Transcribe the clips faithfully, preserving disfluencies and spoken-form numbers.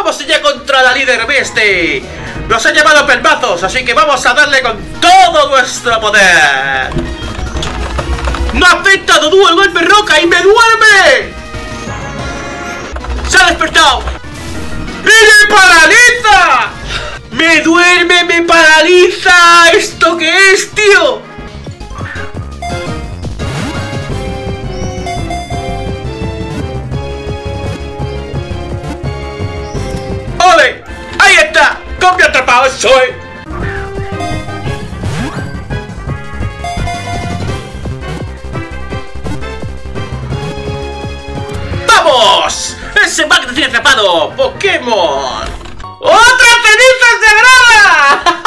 Vamos ya contra la líder Misty. Nos ha llamado pelmazos, así que vamos a darle con todo nuestro poder. ¡No afecta a Dodú el golpe roca y me duerme! ¡Se ha despertado! ¡Y me paraliza! ¡Me duerme, me paraliza! ¿Esto qué es, tío? ¡Ole! ¡Ahí está! ¡Cómo atrapado soy! ¡Vamos! ¡Ese bug te tiene atrapado! ¡Pokémon! ¡Otras cenizas de grava!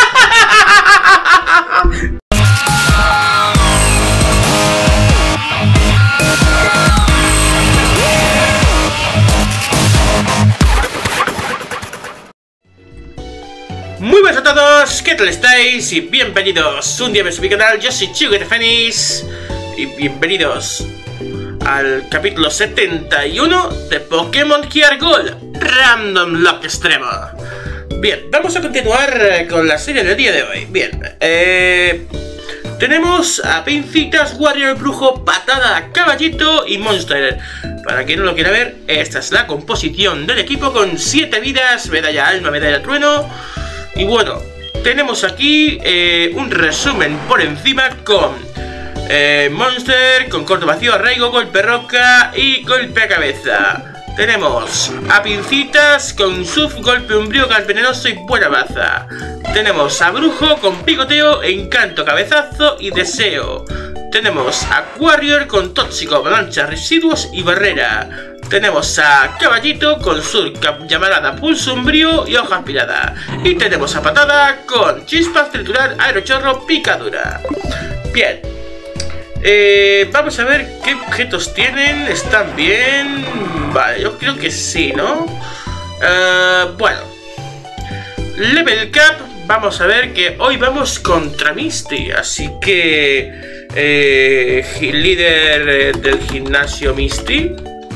Muy buenas a todos, ¿qué tal estáis? Y bienvenidos un día más a mi canal. Yo soy Chuguete Fénix y bienvenidos al capítulo setenta y uno de Pokémon Heart Gold Random Lock Extremo. Bien, vamos a continuar con la serie del día de hoy. Bien, eh, tenemos a Pincitas, Warrior, Brujo, Patada, Caballito y Monster. Para quien no lo quiera ver, esta es la composición del equipo con siete vidas, medalla alma, medalla trueno. Y bueno, tenemos aquí eh, un resumen por encima con eh, Monster, con corto vacío, arraigo, golpe roca y golpe a cabeza. Tenemos a Pincitas con Suf, golpe umbrío, gas venenoso y buena baza. Tenemos a Brujo con picoteo, encanto, cabezazo y deseo. Tenemos a Warrior con tóxico, avalancha, residuos y barrera. Tenemos a Caballito con Sur, llamarada, pulso umbrío y hoja aspirada. Y tenemos a Patada con chispas, triturar, aerochorro, picadura. Bien, eh, vamos a ver qué objetos tienen. ¿Están bien? Vale, yo creo que sí, ¿no? Uh, bueno, level cap. Vamos a ver que hoy vamos contra Misty. Así que eh, líder eh, del gimnasio Misty.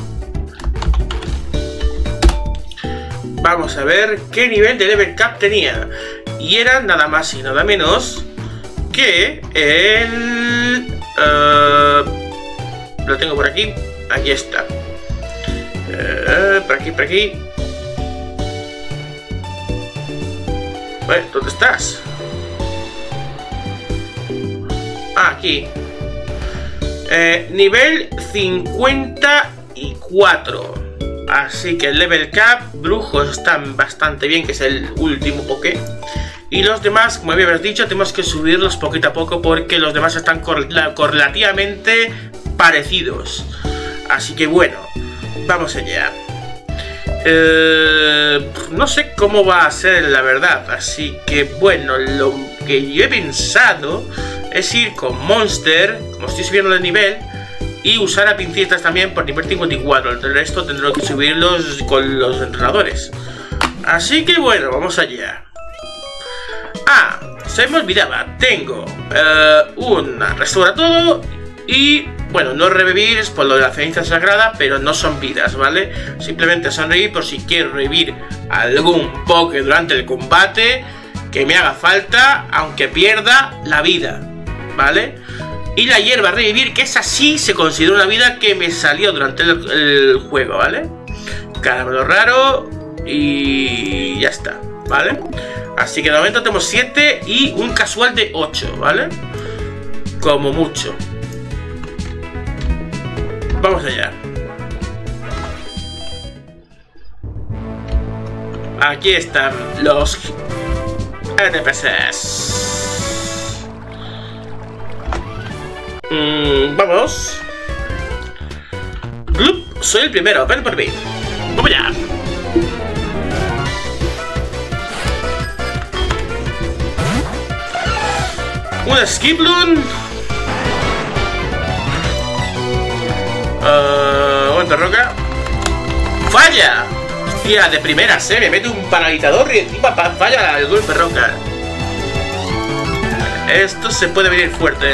Vamos a ver qué nivel de level cap tenía. Y era nada más y nada menos que el... Uh, lo tengo por aquí. Aquí está. Uh, por aquí, por aquí. Bueno, ¿dónde estás? Ah, aquí. Eh, nivel cincuenta y cuatro. Así que el level cap, brujos están bastante bien, que es el último Poké. Y los demás, como habíamos dicho, tenemos que subirlos poquito a poco porque los demás están correlativamente parecidos. Así que bueno, vamos allá. Eh, no sé cómo va a ser la verdad, así que bueno, lo que yo he pensado es ir con Monster, como estoy subiendo de nivel, y usar a Pincitas también por nivel cincuenta y cuatro. El resto tendré que subirlos con los entrenadores. Así que bueno, vamos allá. Ah, se me olvidaba. Tengo uh, una restaura todo. Y bueno, no revivir es por lo de la ceniza sagrada, pero no son vidas, ¿vale? Simplemente son revivir por si quiero revivir algún Poké durante el combate que me haga falta, aunque pierda la vida, ¿vale? Y la hierba revivir, que es así, se considera una vida que me salió durante el, el juego, ¿vale? Caramelo raro y ya está, ¿vale? Así que de momento tenemos siete y un casual de ocho, ¿vale? Como mucho. Vamos allá. Aquí están los N P Cs. Mm, vamos. Gloop, soy el primero, ven por mí. Vamos ya. Un Skiploon. Uh, golpe roca. ¡Falla! Hostia, de primeras, eh. Me mete un paralizador y encima falla el golpe roca. Esto se puede venir fuerte.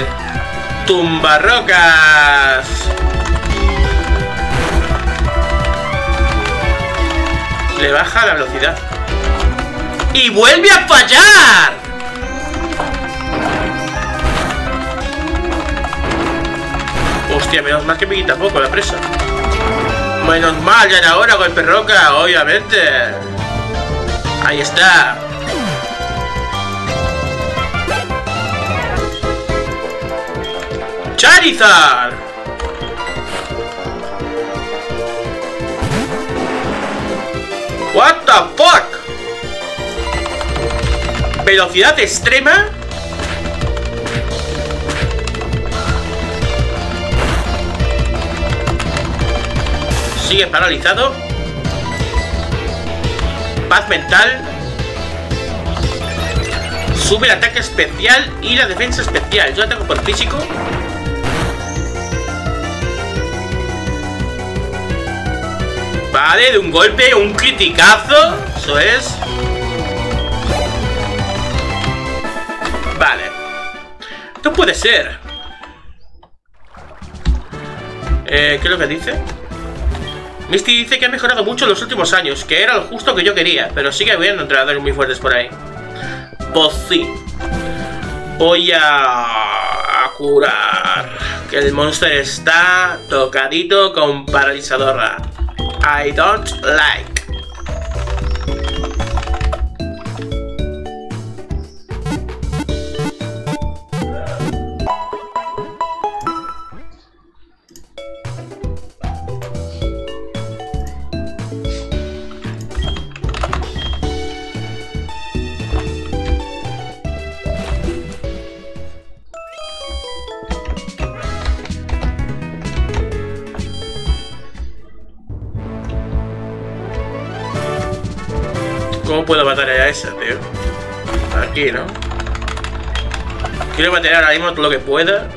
¡Tumbarrocas! Le baja la velocidad. ¡Y vuelve a fallar! Hostia, menos mal que me quita poco la presa. Menos mal, ya era ahora golpe roca, obviamente. Ahí está. ¡Charizard! What the fuck? Velocidad extrema. Sigue paralizado. Paz mental. Sube el ataque especial y la defensa especial. Yo ataco por físico. Vale, de un golpe, un criticazo. Eso es. Vale. Esto puede ser. Eh, ¿qué es lo que dice? Misty dice que ha mejorado mucho en los últimos años, que era lo justo que yo quería, pero sigue habiendo entrenadores muy fuertes por ahí. Pues sí. Voy a... a curar. Que el monster está tocadito con paralizadora. I don't like. ¿Cómo puedo matar a esa, tío? Aquí, ¿no? Quiero matar ahora mismo todo lo que pueda.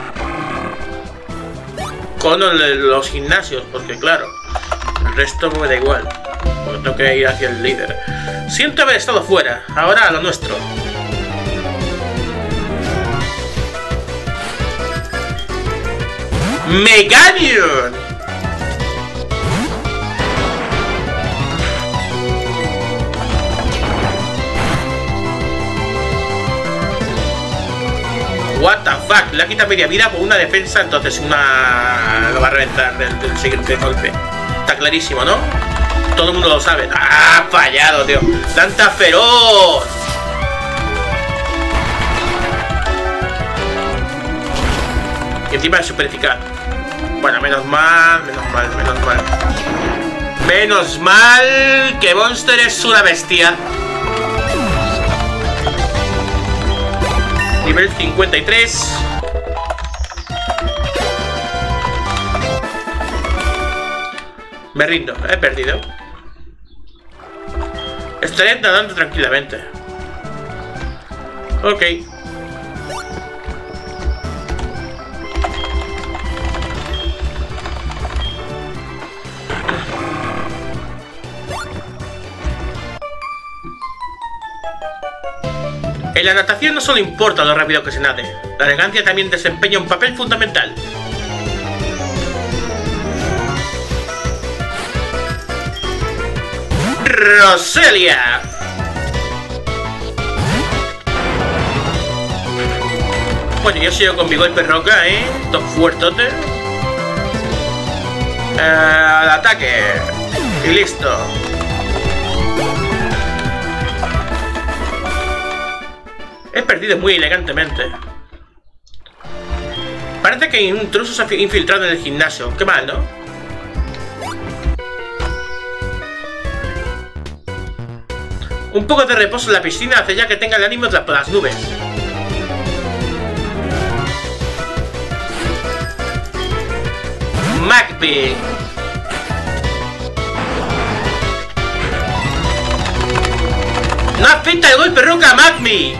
Con los gimnasios, porque claro, el resto me da igual. Porque tengo que ir hacia el líder. Siento haber estado fuera. Ahora a lo nuestro. ¡Meganium! What the fuck, le ha quitado media vida por una defensa, entonces una... lo va a reventar del, del siguiente golpe. Está clarísimo, ¿no? Todo el mundo lo sabe. ¡Ah, fallado, tío! ¡Planta feroz! Y encima es súper eficaz. Bueno, menos mal, menos mal, menos mal. Menos mal que Monster es una bestia. Nivel cincuenta y tres. Me rindo, he perdido. Estaré nadando tranquilamente. Ok. En la natación no solo importa lo rápido que se nade, la elegancia también desempeña un papel fundamental. ¡Roselia! Bueno, yo sigo con mi golpe roca, ¿eh? Top fuertote. Eh, al ataque. Y listo. He perdido muy elegantemente. Parece que hay intrusos se ha infiltrado en el gimnasio. Qué mal, ¿no? Un poco de reposo en la piscina hace ya que tenga el ánimo de las nubes. Magby. No afecta el golpe roca a Magby.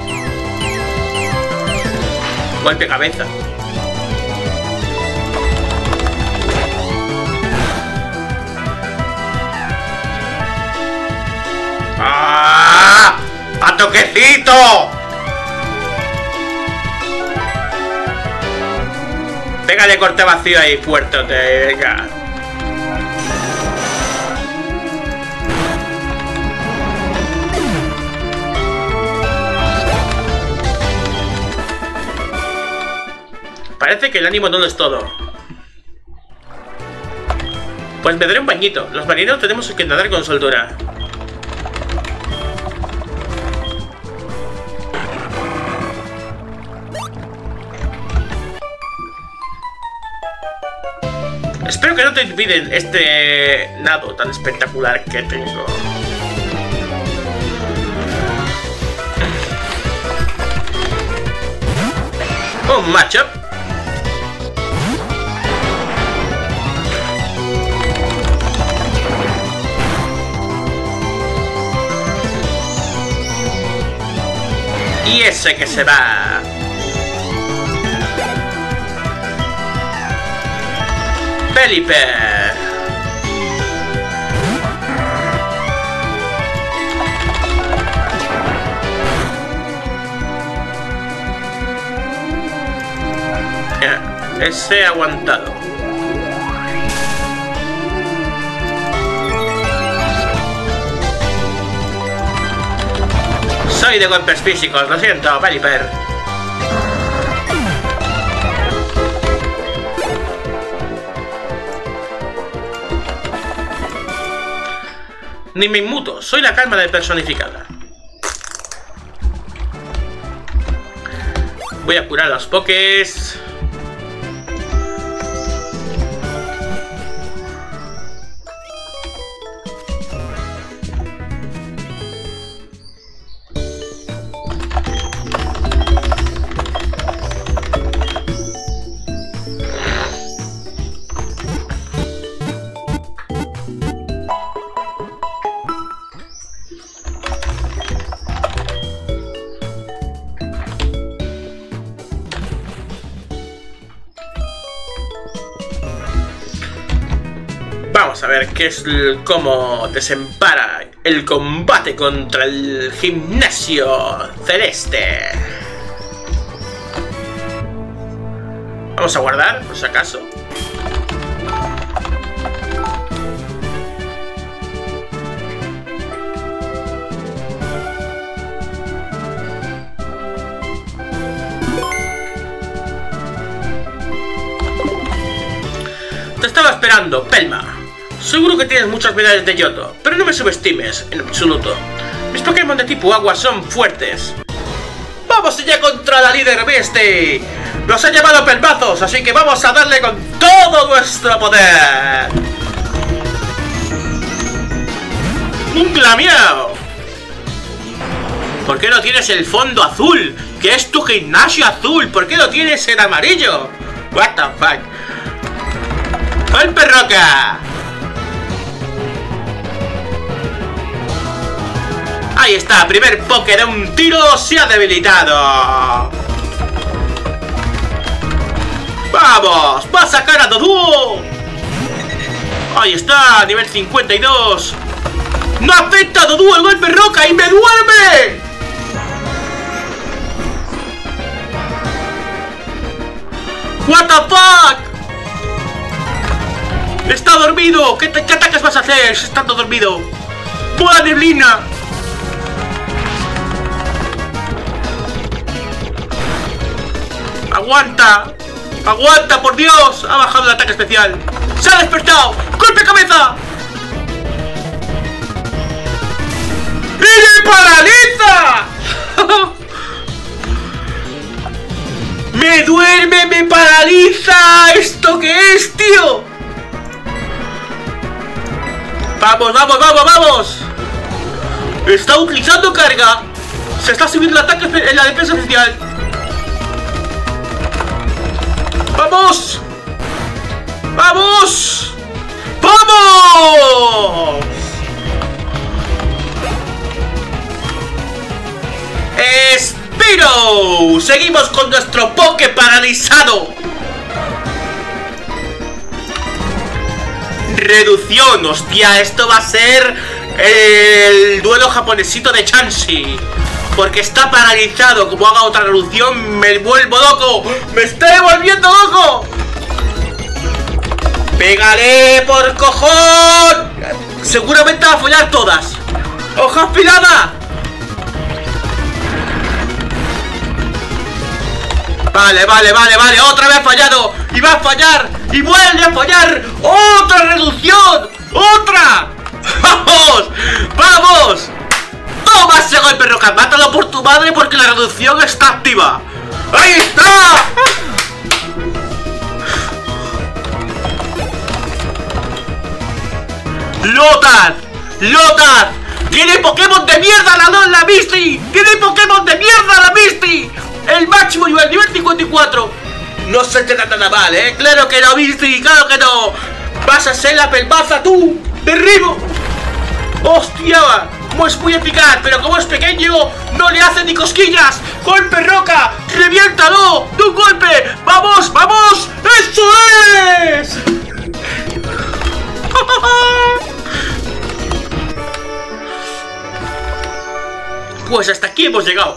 Golpe cabeza. ¡Ah! ¡A toquecito! Pégale corte vacío ahí, fuerte, venga. Parece que el ánimo no lo es todo. Pues me daré un bañito. Los marineros tenemos que nadar con soltura. Espero que no te olviden este nado tan espectacular que tengo. Un matchup. Y ese que se va. Felipe. Ese aguantado. Soy de golpes físicos, lo siento, Veliper. Ni me inmuto, soy la calma de personificada. Voy a curar los pokés. Vamos a ver qué es cómo desempara el combate contra el gimnasio celeste. Vamos a guardar, por si acaso. Te estaba esperando, Pelma. Seguro que tienes muchas medallas de Yoto, pero no me subestimes, en absoluto. Mis Pokémon de tipo agua son fuertes. ¡Vamos ya contra la líder Misty! Nos ha llamado pelmazos, así que vamos a darle con todo nuestro poder. ¡Un Glamiao! ¿Por qué no tienes el fondo azul? ¿Qué es tu gimnasio azul? ¿Por qué lo tienes en amarillo? What the fuck. ¡Golpe roca! Ahí está, primer Poké de un tiro se ha debilitado. ¡Vamos! ¡Va a sacar a Doduo! Ahí está, nivel cincuenta y dos. ¡No afecta a Doduo el golpe roca y me duerme! ¡What the fuck! ¡Está dormido! ¿Qué, ¿Qué ataques vas a hacer estando dormido? ¡Bola neblina! ¡Aguanta! ¡Aguanta, por Dios! Ha bajado el ataque especial. ¡Se ha despertado! ¡Golpe cabeza! ¡Y me paraliza! ¡Me duerme, me paraliza! ¿Esto qué es, tío? ¡Vamos, vamos, vamos, vamos! Está utilizando carga. Se está subiendo el ataque en la defensa especial. ¡Vamos! ¡Vamos! ¡Vamos! ¡Spiro! Seguimos con nuestro Poké paralizado. Reducción, hostia, esto va a ser el duelo japonesito de Chansey. Porque está paralizado. Como haga otra reducción, me vuelvo loco. ¡Me estoy volviendo loco! ¡Pégale por cojón! Seguramente va a follar todas. ¡Hoja afilada! Vale, vale, vale, vale. Otra vez ha fallado. Y va a fallar. Y vuelve a fallar. ¡Otra reducción! ¡Otra! ¡Vamos! ¡Vamos! ¡Toma ese golpe, Roca! ¡Mátalo por tu madre porque la reducción está activa! ¡Ahí está! ¡Lotad! ¡Lotad! ¡Tiene Pokémon de mierda la, la Misty! ¡Tiene Pokémon de mierda la Misty! ¡El máximo nivel, nivel cincuenta y cuatro! No se te da nada mal, ¿eh? ¡Claro que no, Misty! ¡Claro que no! ¡Vas a ser la pelmaza tú! ¡Derribo! ¡Hostia! Como es muy eficaz, pero como es pequeño, no le hace ni cosquillas. ¡Golpe, Roca! ¡Reviéntalo! ¡De un golpe! ¡Vamos, vamos! ¡Eso es! Pues hasta aquí hemos llegado.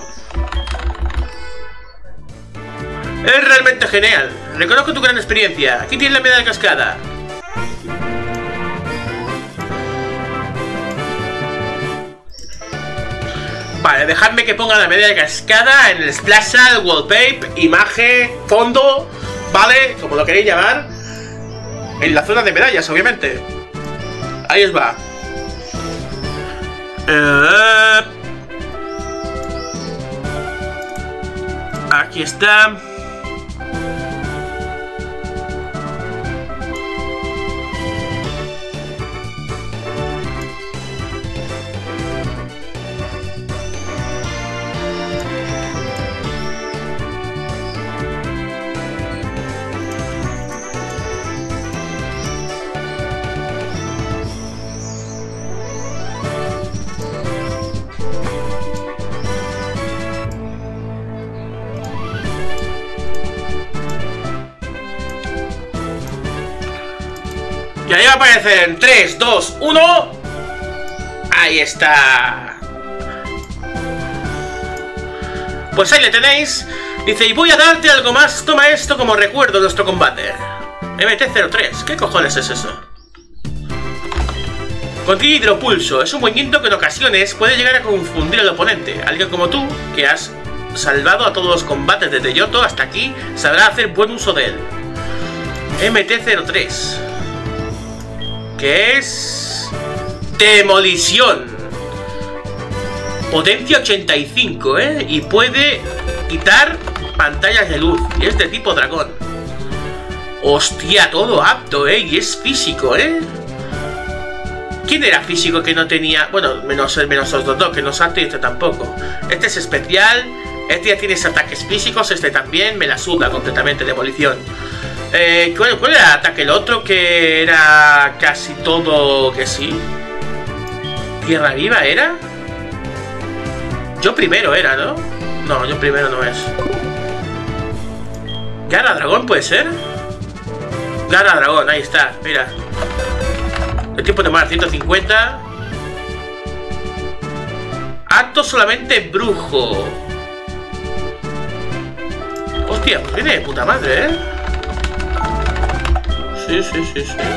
Es realmente genial. Reconozco tu gran experiencia. Aquí tienes la medalla de cascada. Vale, dejadme que ponga la medalla de cascada en el splash, wallpaper, imagen, fondo, vale, como lo queréis llamar, en la zona de medallas, obviamente. Ahí os va. Uh, aquí está. Y ahí va a aparecer en tres, dos, uno. Ahí está. Pues ahí le tenéis. Dice, y voy a darte algo más. Toma esto como recuerdo de nuestro combate. M T cero tres. ¿Qué cojones es eso? Contiene hidropulso. Es un movimiento que en ocasiones puede llegar a confundir al oponente. Alguien como tú, que has salvado a todos los combates desde Yoto hasta aquí, sabrá hacer buen uso de él. M T cero tres. Que es... demolición. Potencia ochenta y cinco, ¿eh? Y puede quitar pantallas de luz. Y es de tipo dragón. Hostia, todo apto, ¿eh? Y es físico, ¿eh? ¿Quién era físico que no tenía...? Bueno, menos, menos los dos, que no es apto y este tampoco. Este es especial. Este ya tiene ataques físicos. Este también me la suda completamente. Demolición. Eh, ¿cuál, ¿Cuál era el ataque? El otro que era casi todo que sí. ¿Tierra viva era? Yo primero era, ¿no? No, yo primero no es. Garra dragón puede ser. Garra dragón, ahí está, mira. El tiempo de mar, ciento cincuenta. Acto solamente brujo. Hostia, pues viene de puta madre, ¿eh? Sí, sí, sí, sí.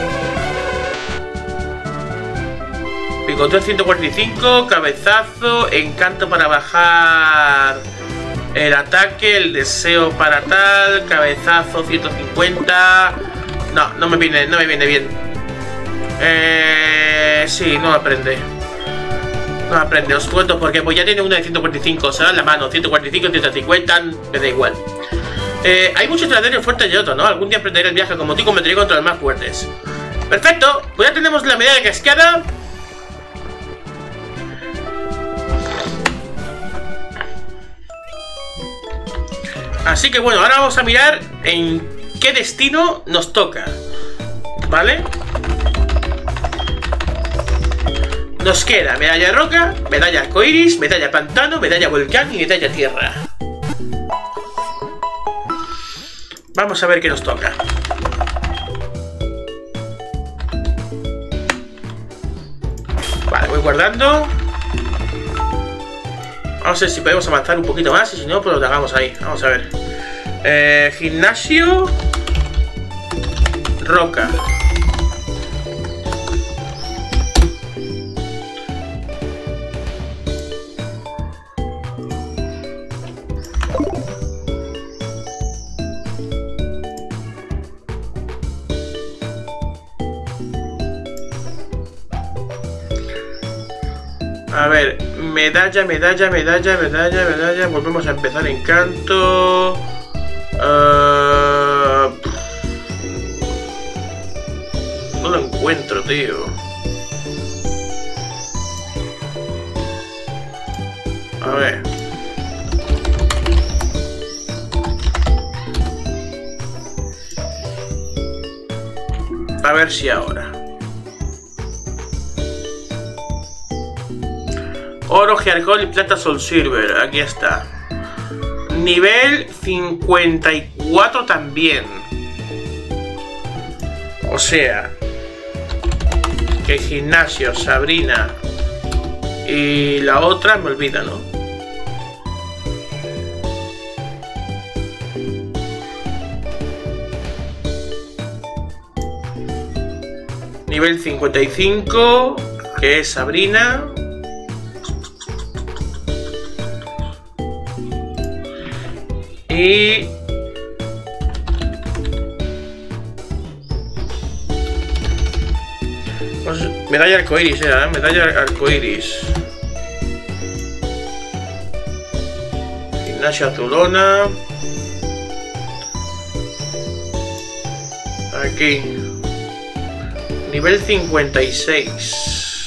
Picoteo ciento cuarenta y cinco, cabezazo, encanto para bajar el ataque, el deseo para tal, cabezazo ciento cincuenta. No, no me viene, no me viene bien. Eh, sí, no aprende. No aprende, os cuento porque pues ya tiene una de ciento cuarenta y cinco, o sea, la mano, ciento cuarenta y cinco, ciento cincuenta, me da igual. Eh, hay muchos estrategias fuertes de Yoto, ¿no? Algún día aprenderé el viaje como tú y combatiré contra los más fuertes. Perfecto, pues ya tenemos la medalla de cascada. Así que bueno, ahora vamos a mirar en qué destino nos toca. ¿Vale? Nos queda medalla roca, medalla arcoiris, medalla pantano, medalla volcán y medalla tierra. Vamos a ver qué nos toca. Vale, voy guardando. Vamos a ver si podemos avanzar un poquito más y si no, pues lo hagamos ahí. Vamos a ver. Eh, gimnasio. Roca. A ver, medalla, medalla, medalla, medalla, medalla. Volvemos a empezar encanto. Uh... No lo encuentro, tío. A ver. A ver si ahora. Oro, Geargol y plata Soul Silver. Aquí está. Nivel cincuenta y cuatro también. O sea, que el gimnasio, Sabrina y la otra me olvida, ¿no? Nivel cincuenta y cinco, que es Sabrina. Y... pues, medalla arcoiris era, ¿eh? Medalla arcoiris. Gimnasia azulona. Aquí. Nivel cincuenta y seis.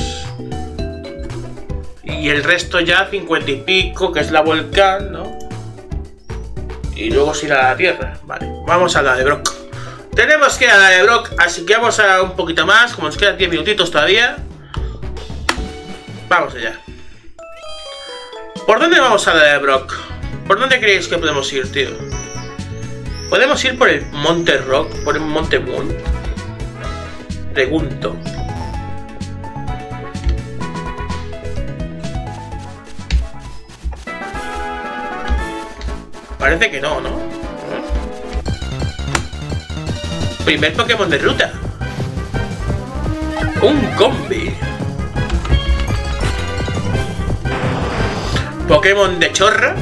Y el resto ya cincuenta y pico, que es la volcán, ¿no? Y luego se irá a la tierra. Vale, vamos a la de Brock. Tenemos que ir a la de Brock, así que vamos a un poquito más. Como nos quedan diez minutitos todavía. Vamos allá. ¿Por dónde vamos a la de Brock? ¿Por dónde creéis que podemos ir, tío? ¿Podemos ir por el Monte Rock? ¿Por el Monte Moon? Pregunto. Parece que no, ¿no? Primer Pokémon de ruta. Un combi. Pokémon de chorra.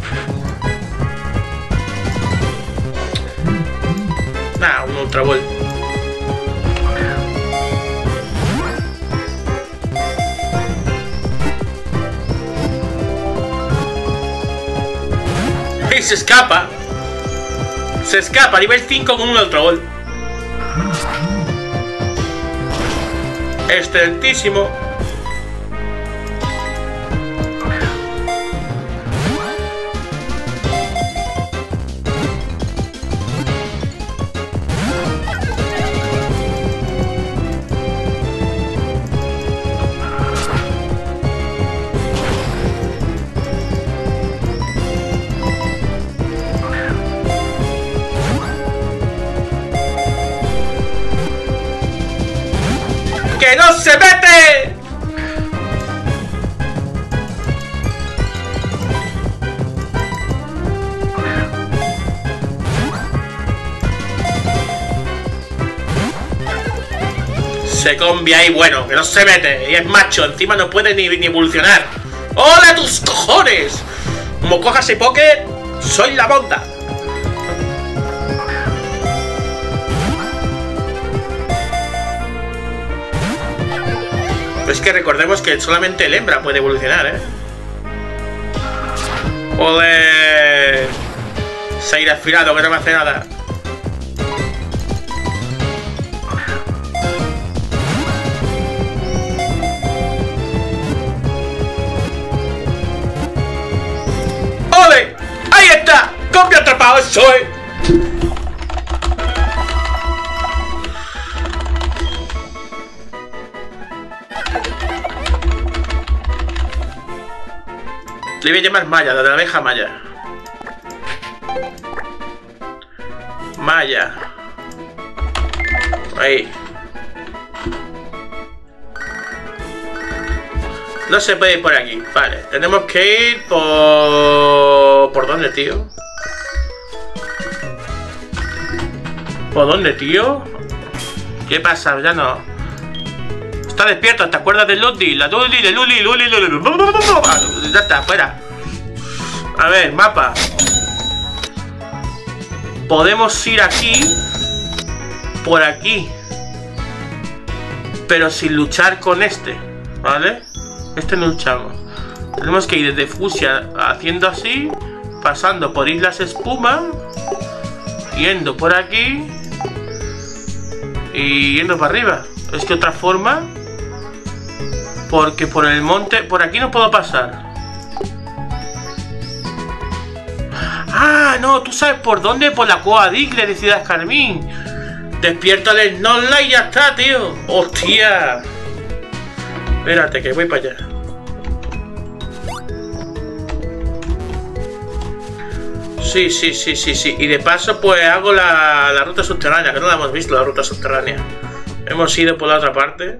Nah, un Ultra Ball. Y se escapa. Se escapa, nivel cinco con un Ultra Ball. Excelentísimo. ¡Que no se mete! Se combia ahí, bueno, que no se mete. Y es macho, encima no puede ni, ni evolucionar. ¡Hola tus cojones! Como cojas y poke, soy la monda. Es que recordemos que solamente el hembra puede evolucionar, ¿eh? ¡Ole! Se ha ido afilado, que no me hace nada. ¡Ole! ¡Ahí está! ¡Copia atrapado soy! Le voy a llamar Maya, de la abeja Maya. Maya. Ahí. No se puede ir por aquí. Vale, tenemos que ir por... ¿Por dónde, tío? ¿Por dónde, tío? ¿Qué pasa? Ya no... Está despierto, ¿te acuerdas de Ludi? La Ludi, de Luli, Luli, Luli. Ya está, fuera. A ver, mapa. Podemos ir aquí. Por aquí. Pero sin luchar con este, ¿vale? Este no luchamos. Tenemos que ir desde Fusia haciendo así, pasando por Islas Espuma, yendo por aquí y yendo para arriba. Es que otra forma, porque por el monte, por aquí no puedo pasar. Ah, no, tú sabes por dónde, por la Coa Digle de Ciudad Carmín. Despierta el Snorlax y ya está, tío. Hostia. Espérate, que voy para allá. Sí, sí, sí, sí, sí. Y de paso, pues hago la, la ruta subterránea, que no la hemos visto, la ruta subterránea. Hemos ido por la otra parte.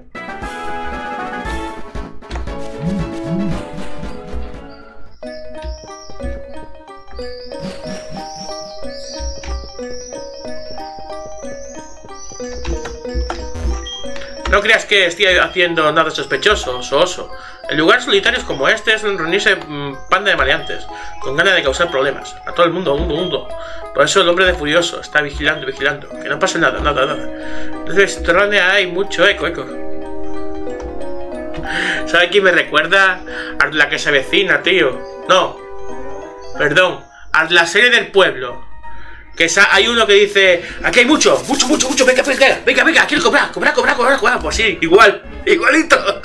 No creas que esté haciendo nada sospechoso, oso. En lugares solitarios como este es reunirse mmm, panda de maleantes, con ganas de causar problemas. A todo el mundo, mundo, mundo. Por eso el hombre de Furioso está vigilando, vigilando. Que no pase nada, nada, nada. Desde subterránea hay mucho eco, eco. ¿Sabes quién me recuerda? A la que se avecina, tío. No. Perdón. A la serie del pueblo. Que hay uno que dice, aquí hay mucho, mucho, mucho, mucho, venga, venga, venga, venga, quiero comprar, comprar, comprar, comprar, comprar. Pues sí, igual, igualito.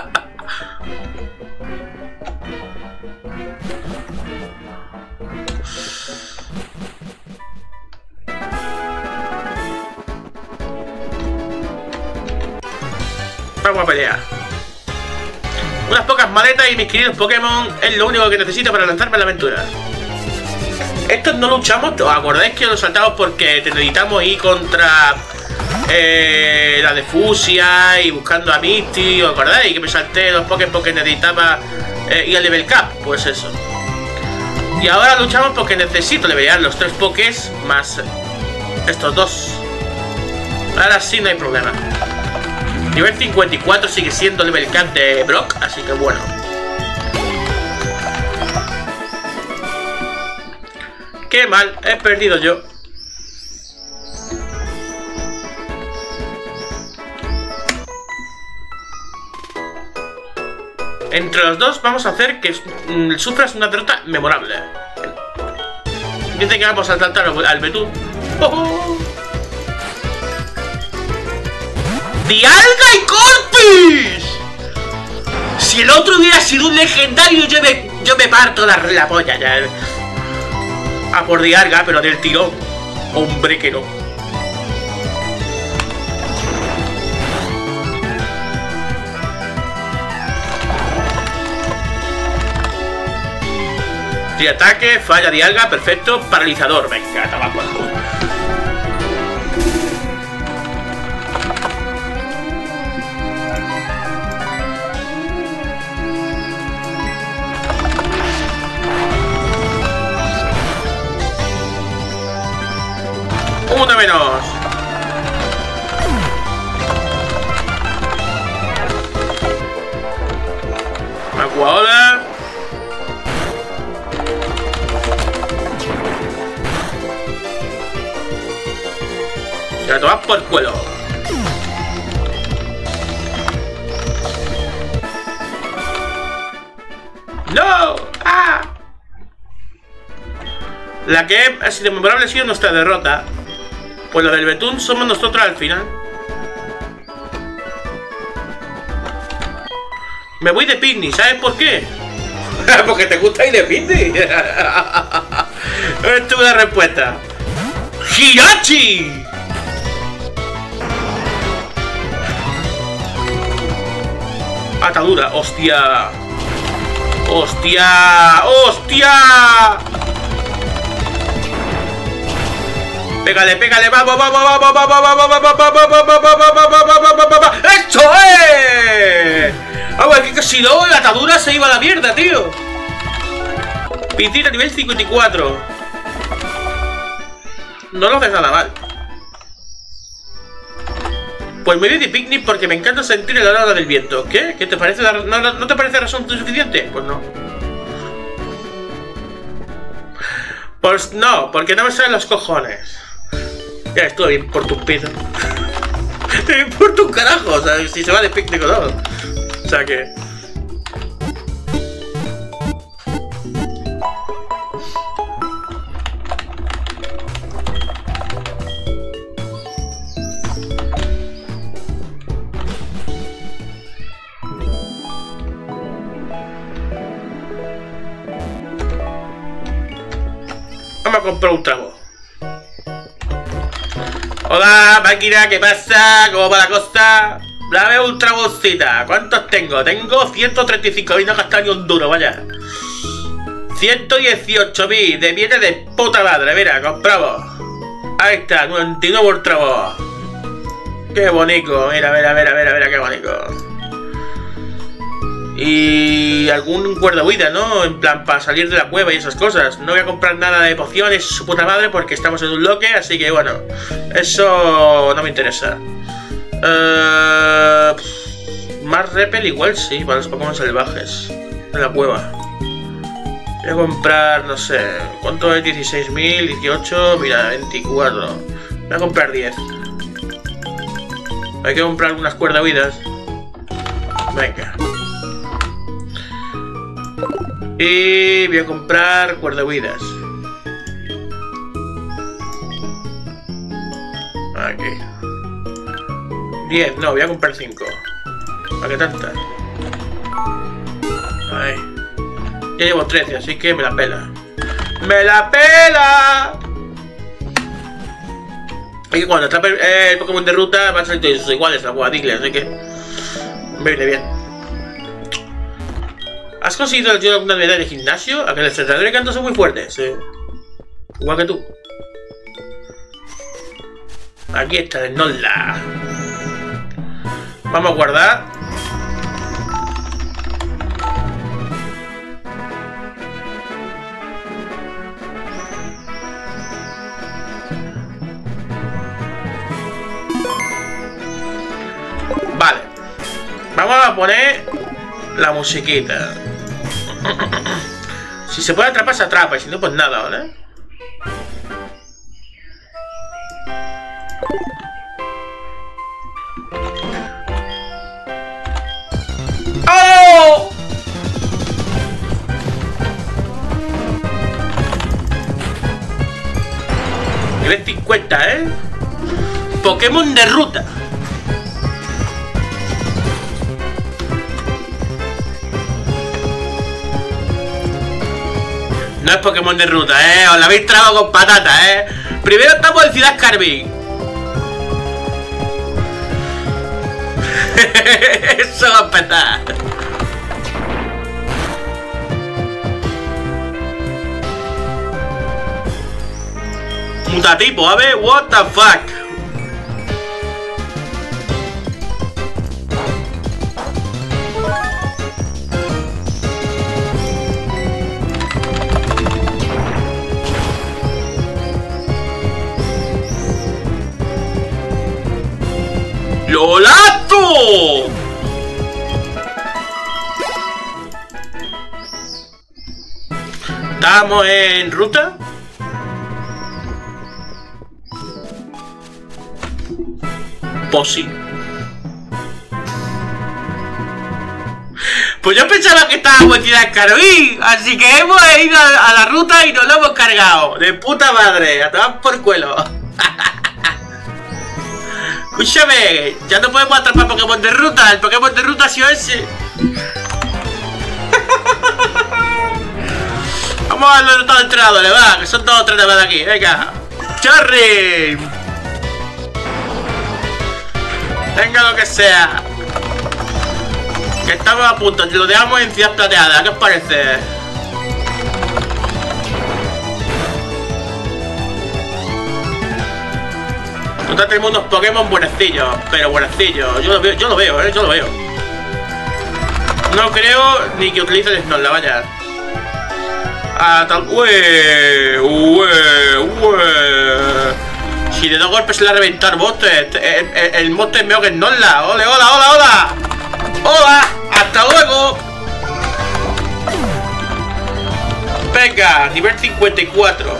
Vamos a pelear. Unas pocas maletas y mis queridos Pokémon es lo único que necesito para lanzarme a la aventura. Estos no luchamos, ¿os acordáis que los saltamos porque te necesitamos ir contra eh, la de Fusia y buscando a Misty? ¿Os acordáis que me salté los Pokémon porque necesitaba eh, ir al level cap? Pues eso. Y ahora luchamos porque necesito levelear los tres Pokés más estos dos. Ahora sí no hay problema. Nivel cincuenta y cuatro sigue siendo level cap de Brock, así que bueno. Qué mal, he perdido yo. Entre los dos vamos a hacer que mm, sufras una derrota memorable. Dice que vamos a saltar al Betún. ¡Oh, oh! ¡Dialga y Corpus! Si el otro hubiera sido un legendario, yo me, yo me parto la, la polla ya. A por Dialga, pero del tirón. Hombre que no. Si ataque, falla Dialga, perfecto. Paralizador, venga, tabaco. Una menos. Aguaola. Ya tomas por cuelo. ¡No! ¡Ah! La que ha sido memorable ha sido nuestra derrota. Pues lo del Betún somos nosotros al final. Me voy de picnic, ¿sabes por qué? Porque te gusta ir de picnic. Esta es la respuesta. ¡Hirachi! Atadura, hostia. Hostia. Hostia. Pégale, pégale, vamos, vamos, vamos, vamos, vamos, vamos, vamos, vamos. ¡Esto es! Vamos, es que si no, la atadura se iba a la mierda, tío. Piscina nivel cincuenta y cuatro. No lo haces nada mal. Pues me voy de picnic porque me encanta sentir el aroma del viento. ¿Qué? ¿Qué te parece? ¿No, no, ¿No te parece razón suficiente? Pues no. Pues no, porque no me salen los cojones. Ya estoy bien por tu pedo. Por tu carajo, o sea, si se va de picnic o no. O sea que... Vamos a comprar un trago. Hola, máquina, ¿qué pasa? ¿Cómo va la cosa? Dame un tragocita. ¿Cuántos tengo? Tengo ciento treinta y cinco mil, no he gastado ni un duro, vaya. ciento dieciocho mil de bienes de puta madre, mira, compramos. Ahí está, noventa y nueve ultravos. Qué bonito, mira, mira, mira, mira, mira, qué bonito. Y algún cuerda huida, ¿no? En plan, para salir de la cueva y esas cosas. No voy a comprar nada de pociones, su puta madre, porque estamos en un loque, así que bueno, eso no me interesa. Uh, más repel igual sí, para los Pokémon salvajes de la cueva. Voy a comprar, no sé, ¿cuánto es? dieciséis mil, dieciocho, mira, veinticuatro. Voy a comprar diez. Hay que comprar algunas cuerdas huidas. Venga. Y voy a comprar cuerda huidas. Aquí. diez, no, voy a comprar cinco. ¿Para qué tantas? Ahí. Ya llevo trece, así que me la pela. ¡Me la pela! Y que cuando está el Pokémon de ruta van a salir todos iguales, la guadigle, así que me viene bien. ¿Has conseguido el tío alguna medalla de gimnasio? A que el entrenador de canto son muy fuertes, sí. Igual que tú. Aquí está el Nola. Vamos a guardar. Vale. Vamos a poner la musiquita. Si se puede atrapar, se atrapa. Y si no, pues nada, ¿vale? ¡Oh! Nivel cincuenta, ¿eh? Pokémon de ruta. No es Pokémon de ruta, ¿eh? Os la habéis trabado con patata, ¿eh? Primero estamos en Ciudad Carmín. Eso va a empezar. Mutatipo, a ver, what the fuck. ¡Lolato! ¿Estamos en ruta? Pues sí. Pues yo pensaba que estábamos en Ciudad Carmín, así que hemos ido a la ruta y nos lo hemos cargado. De puta madre, a tomar por cuelo. Escúchame, ya no podemos atrapar Pokémon de ruta. El Pokémon de ruta ha sido ese. Vamos a los dos entrenadores, va, que son todos tres de aquí. Venga, Charry. Venga lo que sea. Que estamos a punto, lo dejamos en Ciudad Plateada, ¿qué os parece? Nosotros tenemos unos Pokémon buenecillos, pero buenecillos. Yo lo veo, yo lo veo, eh, yo lo veo. No creo ni que utilice el Snorlax, vaya. Ah, tal. ¡Ué! ¡Ué! ¡Ué! Si le dos golpes se le va a reventar Monster. El, el, el Monster es mejor que el Snorlax. ¡Ole, hola, hola, hola! ¡Hola! ¡Hasta luego! Venga, nivel cincuenta y cuatro.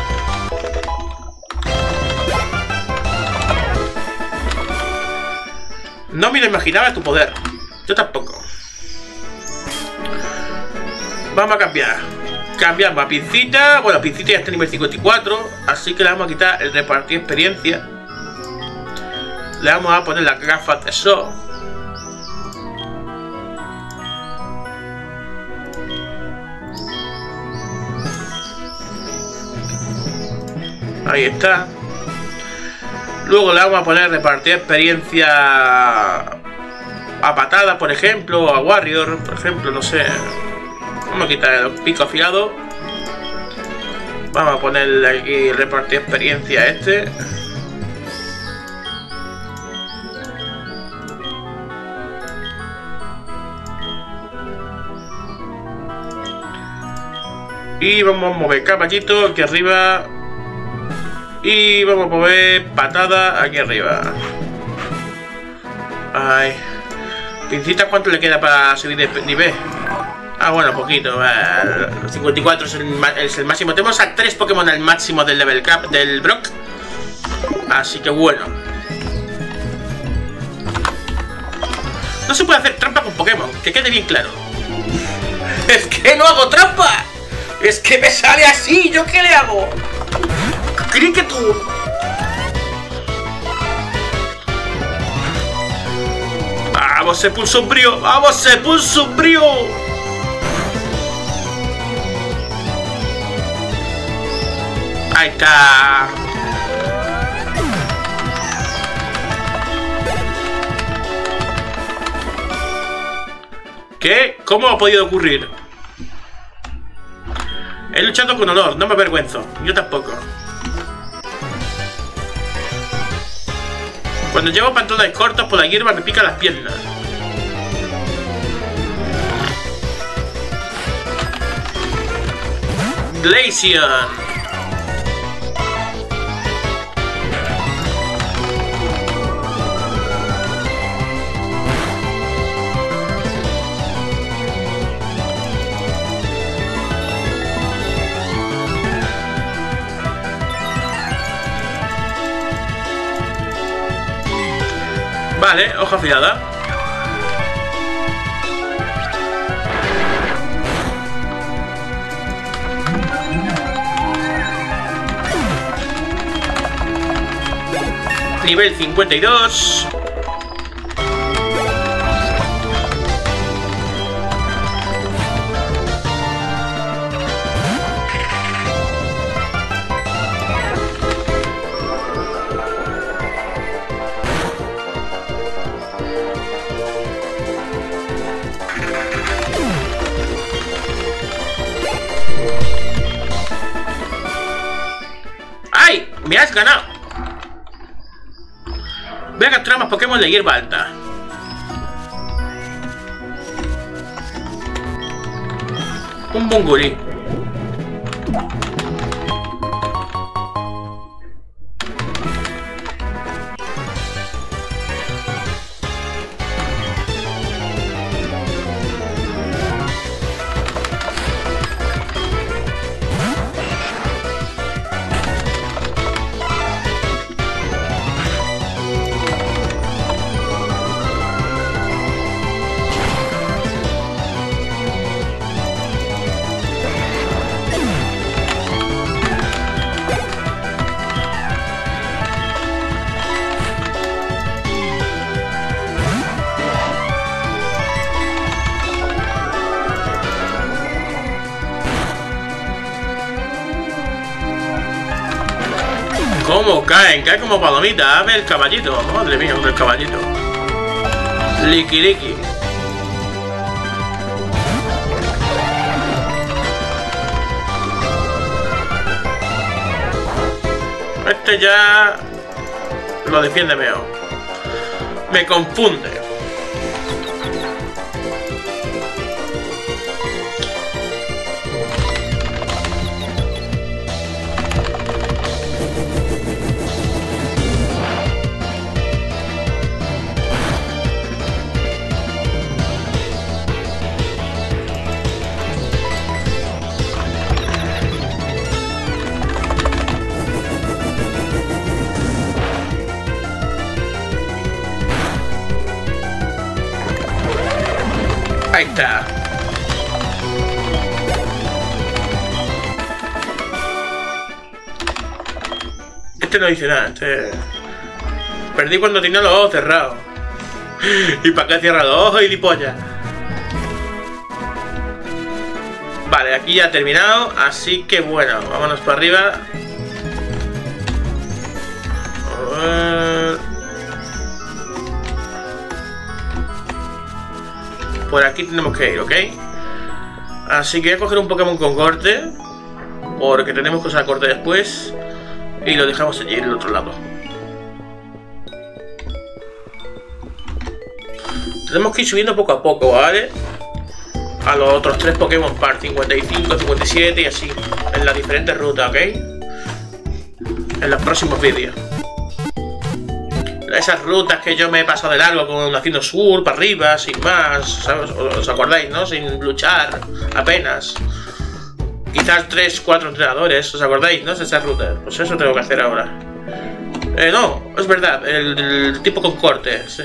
No me lo imaginaba tu poder. Yo tampoco. Vamos a cambiar. Cambiamos a Pincita. Bueno, Pincita ya está en nivel cincuenta y cuatro. Así que le vamos a quitar el repartir experiencia. Le vamos a poner las gafas de sol. Ahí está. Luego le vamos a poner repartir experiencia a patada, por ejemplo, o a Warrior, por ejemplo, no sé. Vamos a quitar el pico afilado. Vamos a ponerle aquí repartir experiencia a este. Y vamos a mover caballito aquí arriba. Y vamos a mover patada aquí arriba. Ay. Pincita, ¿cuánto le queda para subir de nivel? Ah, bueno, poquito. Uh, cincuenta y cuatro es el, es el máximo. Tenemos a tres Pokémon al máximo del level cap del Brock. Así que bueno. No se puede hacer trampa con Pokémon, que quede bien claro. ¡Es que no hago trampa! ¡Es que me sale así! ¿Yo qué le hago? ¿Crees que tú...? ¡Vamos, Sepul Sombrío! ¡Vamos, Sepul Sombrío! ¡Ahí está! ¿Qué? ¿Cómo ha podido ocurrir? He luchado con honor, no me avergüenzo. Yo tampoco. Cuando llevo pantalones cortos por la hierba me pican las piernas. Glaceon. Vale, hoja afilada. Nivel cincuenta y dos. ¡Ay! ¡Me has ganado! Voy a capturar más Pokémon de hierba alta. Un Bunguri. ¿Cómo caen? Cae como palomita. A ver el caballito. Madre mía, con el caballito. Liki liki. Este ya lo defiende mejor. Me confunde. Ahí está. Este no dice nada. Este... Perdí cuando tenía los ojos cerrados. ¿Y para qué cierra los ojos y lipolla? Vale, aquí ya ha terminado. Así que bueno, vámonos para arriba. ver... Por aquí tenemos que ir, ¿ok? Así que voy a coger un Pokémon con corte, porque tenemos que usar corte después. Y lo dejamos allí en el otro lado. Tenemos que ir subiendo poco a poco, ¿vale? A los otros tres Pokémon Park, cincuenta y cinco, cincuenta y siete y así. En las diferentes rutas, ¿ok? En los próximos vídeos. Esas rutas que yo me he pasado de largo con haciendo sur, para arriba, sin más, ¿sabes? ¿Os acordáis, no? Sin luchar, apenas. Quizás tres, cuatro entrenadores, ¿os acordáis, no? De esas rutas. Pues eso tengo que hacer ahora. Eh, no, es verdad, el, el tipo con corte, sí.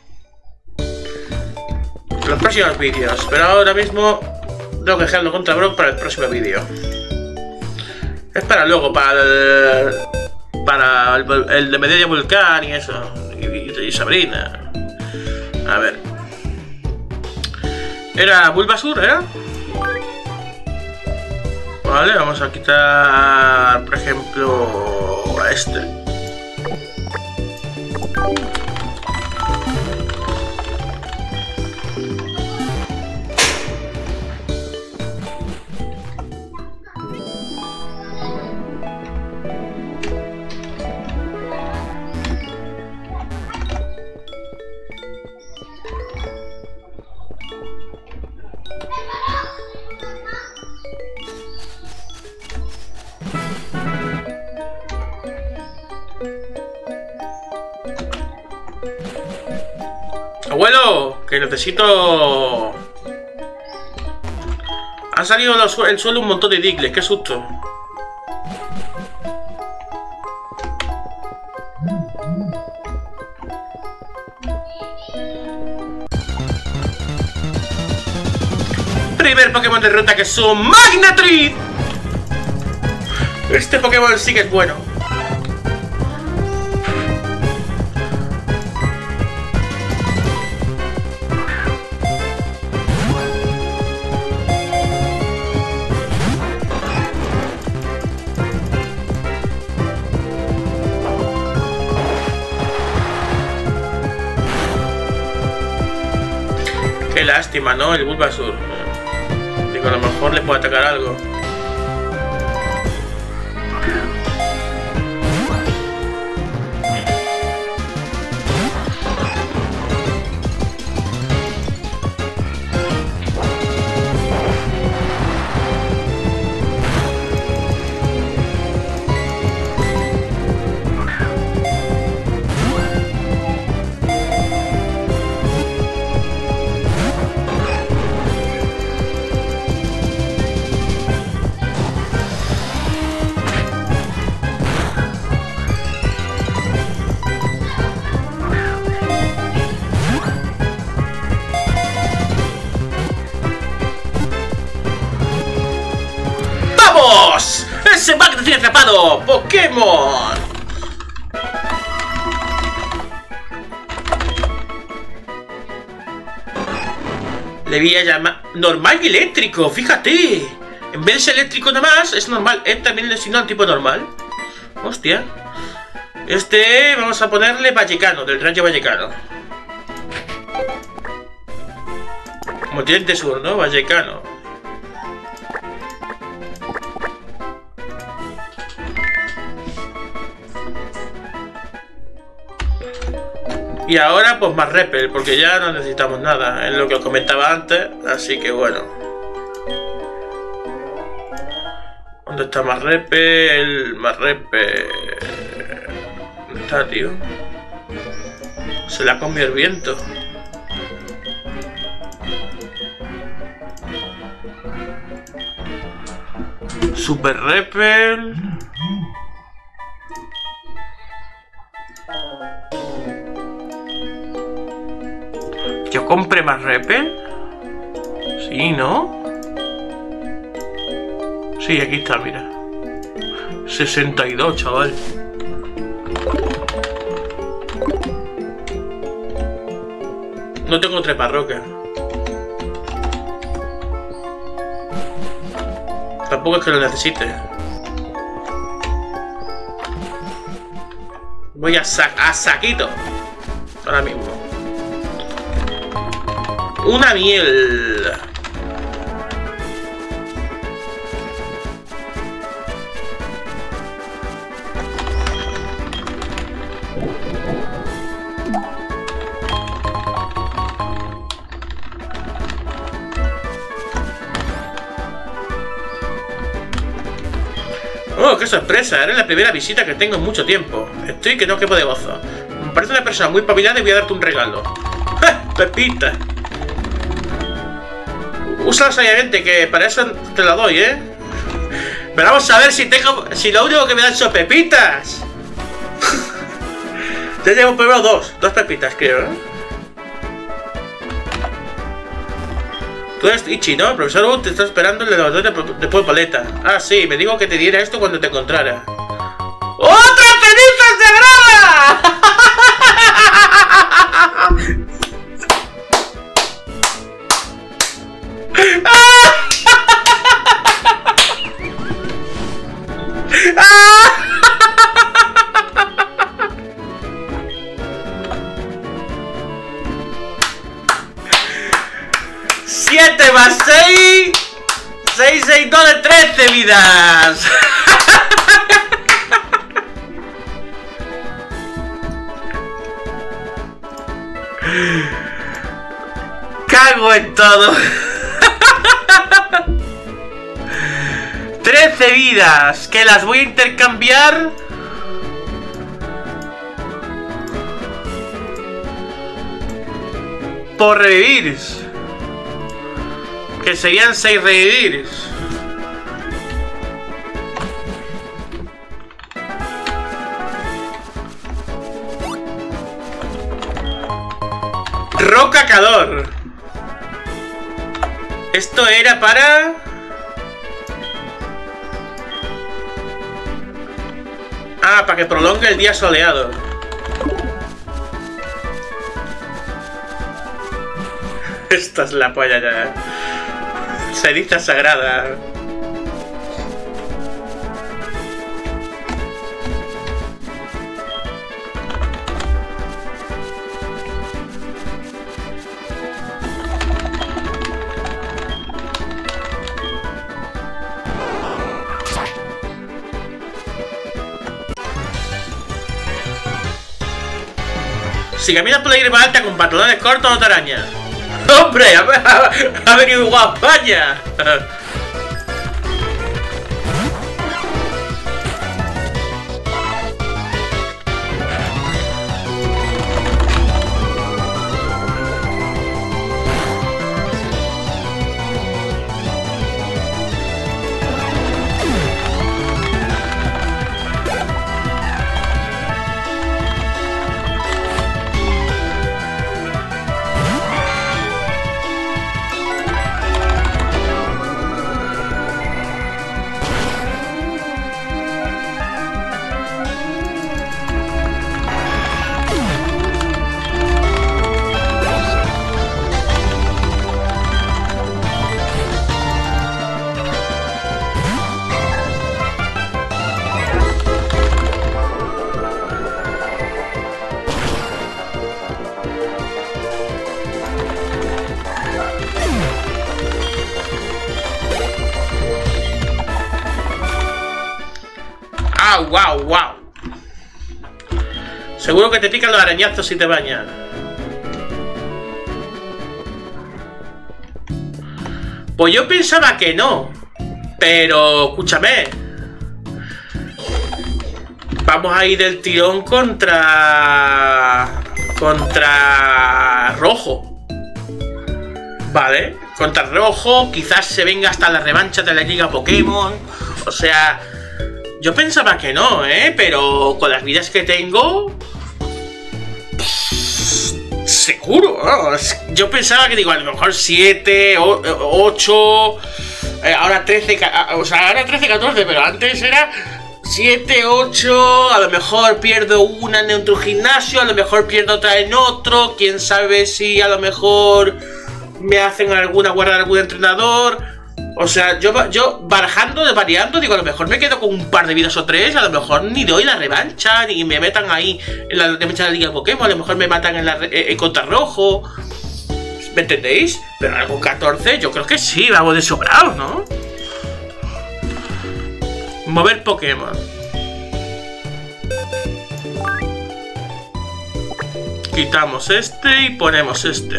Los próximos vídeos, pero ahora mismo tengo que dejarlo contra Brock para el próximo vídeo. Es para luego, para el... Para el, el de Media Volcán y eso. Y, y, y Sabrina. A ver. ¿Era Bulbasur, era? Vale, vamos a quitar, por ejemplo, a este. Abuelo, que necesito... Han salido los, el suelo un montón de Diglett, qué susto. Primer Pokémon de ruta que es un Magnetritt. Este Pokémon sí que es bueno. Qué lástima, ¿no? El Bulbasur. Digo, a lo mejor le puede atacar algo. ¡Vamos! ¡Ese Magnetritt tiene atrapado! ¡Pokémon! Le voy a llamar... Normal y eléctrico, fíjate. En vez de ser eléctrico nada más, es normal. Él también le asigna al tipo normal. Hostia. Este vamos a ponerle Vallecano, del Rayo Vallecano. Como Tridente Sur, ¿no? Vallecano. Y ahora pues más repel, porque ya no necesitamos nada, es lo que os comentaba antes, así que bueno. ¿Dónde está más repel? Más repel... ¿Dónde está, tío? Se la comió el viento. Super repel... ¿Yo compré más repel? Sí, ¿no? Sí, aquí está, mira. sesenta y dos, chaval. No tengo treparroca. Tampoco es que lo necesite. Voy a, sa a saquito. Ahora mismo. Una miel. Oh, qué sorpresa, eres la primera visita que tengo en mucho tiempo. Estoy que no quepo de gozo. Me parece una persona muy espabilada y voy a darte un regalo. ¡Ja! ¡Pepita! Úsala sabiamente, que para eso te la doy, ¿eh? Pero vamos a ver si tengo... Si lo único que me dan son pepitas. Ya llevo primero dos. Dos pepitas, creo, ¿eh? Tú eres Ichi, ¿no? El profesor Wu te está esperando en el laboratorio de Polpaleta. Ah, sí, me dijo que te diera esto cuando te encontrara. ¡Otra ceniza sagrada! siete más seis. seis, seis, doce, trece vidas. Cago en todo. trece vidas. Que las voy a intercambiar. Por revivir. Que serían seis revivir. Rocacador. Esto era para... Ah, para que prolongue el día soleado. Esta es la polla ya. Ceniza sagrada. Si caminas por la hierba alta con pantalones cortos no te araña. ¡Hombre! ¡Ha, ha, ha venido Guapaña! ¡Wow, wow, wow! Seguro que te pican los arañazos si te bañas. Pues yo pensaba que no. Pero, escúchame. Vamos a ir del tirón contra... Contra... Rojo. Vale. Contra Rojo. Quizás se venga hasta la revancha de la Liga Pokémon. O sea... Yo pensaba que no, ¿eh? Pero con las vidas que tengo... Seguro, ¿no? Yo pensaba que, digo, a lo mejor siete, ocho... Eh, ahora trece... O sea, ahora trece, catorce, pero antes era... siete, ocho... A lo mejor pierdo una en otro gimnasio, a lo mejor pierdo otra en otro... Quién sabe si a lo mejor... Me hacen alguna guarda de algún entrenador... O sea, yo, yo barajando, variando, digo, a lo mejor me quedo con un par de vidas o tres, a lo mejor ni doy la revancha, ni me metan ahí en la revancha de la Liga de Pokémon, a lo mejor me matan en la en contrarrojo. ¿Me entendéis? Pero algo catorce, yo creo que sí, vamos de sobrados, ¿no? Mover Pokémon. Quitamos este y ponemos este.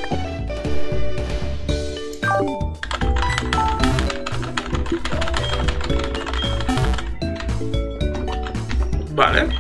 Vale.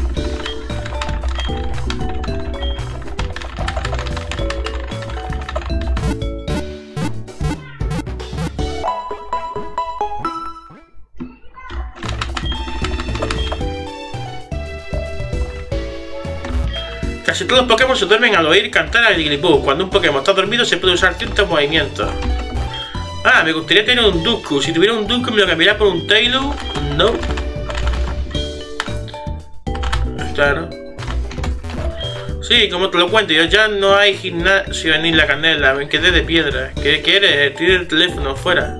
Casi todos los Pokémon se duermen al oír cantar a Jigglypuff. Cuando un Pokémon está dormido se puede usar ciertos movimientos. Ah, me gustaría tener un Duskull. Si tuviera un Duskull me lo cambiaría por un Taillow. No. Claro. Sí, como te lo cuento, yo ya no hay gimnasio en Isla Canela. Me quedé de piedra. ¿Qué quieres? Tira el teléfono fuera.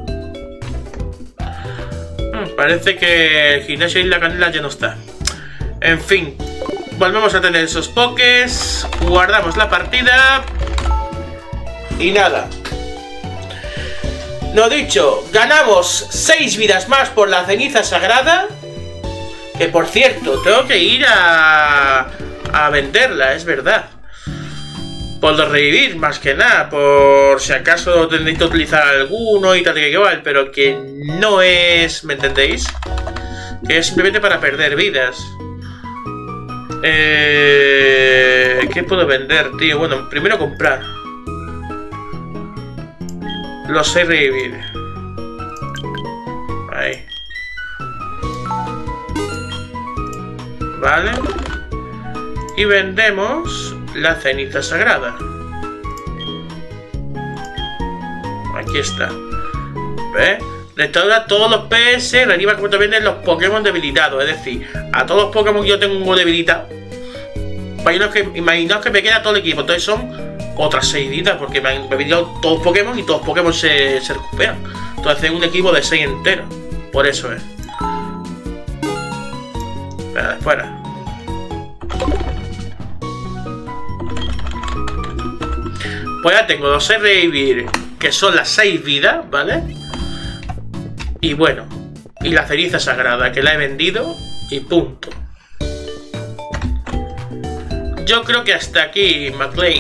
Hmm, parece que el gimnasio de Isla Canela ya no está. En fin. Volvemos a tener esos pokés, guardamos la partida y nada. Lo dicho, ganamos seis vidas más por la ceniza sagrada. Que por cierto, tengo que ir a, a venderla, es verdad. Por los revivir, más que nada, por si acaso tendréis que utilizar alguno y tal que igual, pero que no es, ¿me entendéis? Que es simplemente para perder vidas. Eh, ¿Qué puedo vender, tío? Bueno, primero comprar. Los seis revivir. Ahí. Vale. Y vendemos la ceniza sagrada. Aquí está. ¿Ves? Restaura todos los P S, reanima como también en los Pokémon debilitados. Es decir, a todos los Pokémon que yo tengo debilitados. Imaginaos que, imaginaos que me queda todo el equipo. Entonces son otras seis vidas. Porque me han debilitado todos los Pokémon y todos los Pokémon se, se recuperan. Entonces es un equipo de seis enteros. Por eso es. Espera, fuera. Pues ya tengo los seis revivir, que son las seis vidas, ¿vale? Y bueno, y la ceniza sagrada, que la he vendido y punto. Yo creo que hasta aquí, McLean.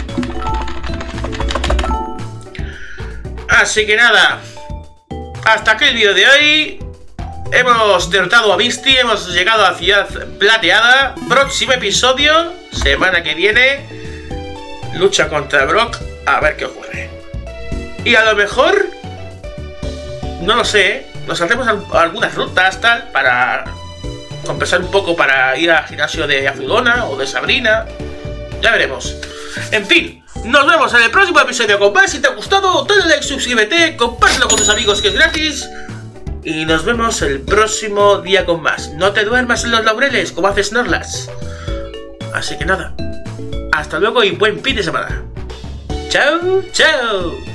Así que nada, hasta aquí el vídeo de hoy. Hemos derrotado a Misty, hemos llegado a Ciudad Plateada. Próximo episodio, semana que viene, lucha contra Brock, a ver qué ocurre. Y a lo mejor... no lo sé, nos hacemos algunas rutas tal para compensar un poco para ir al gimnasio de Afigona o de Sabrina. Ya veremos. En fin, nos vemos en el próximo episodio con más. Si te ha gustado, dale like, suscríbete, compártelo con tus amigos que es gratis. Y nos vemos el próximo día con más. No te duermas en los laureles como hace Snorlax. Así que nada, hasta luego y buen fin de semana. Chao, chao.